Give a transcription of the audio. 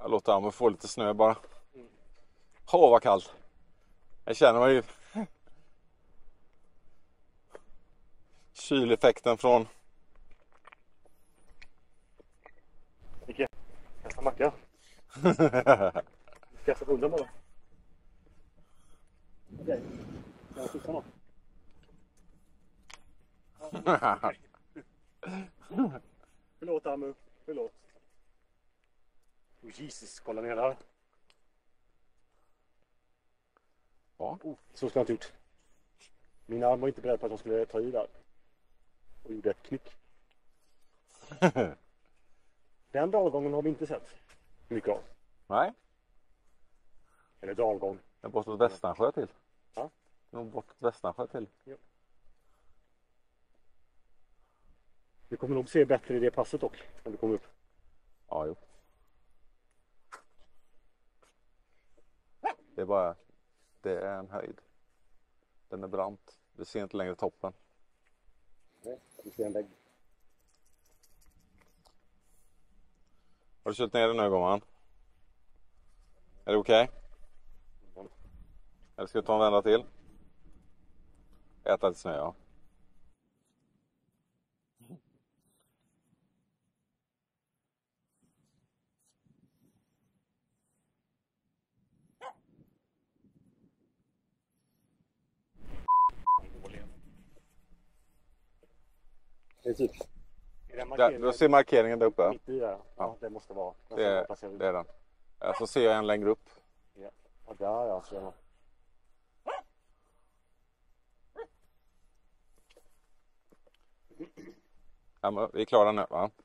Jag låter Ammo få lite snö bara. Åh, vad kallt. Jag känner mig ju kyleffekten från... Micke, kasta macka. Kasta bullen bara. Okej, jag skjuter någon. Förlåt Amu, förlåt. Oh Jesus, kolla ner där. Ja. Så ska jag inte gjort. Min arm var inte beredd på att de skulle ta i där. Och gjorde ett knick. Den dalgången har vi inte sett mycket av. Nej, Eller dalgång. det är bortåt Västansjö till. Ja. Det är nog bortåt Västansjö till. Ja. Vi kommer nog se bättre i det passet dock. När vi kommer upp. Ja, jo. Det är bara... Det är en höjd. Den är brant. Vi ser inte längre toppen. Nej, vi ser en vägg. Har du kört ner den nu, gumman? Är det okej? Eller ska vi ta en vända till? Äta lite snö, ja. Det är typ. Där, du ser markeringen där uppe. Mitt i där. Ja, det måste vara. Det är den. Så ser jag en längre upp. Ja, ja där ja. Ser jag. Ja, men vi är klara nu, va?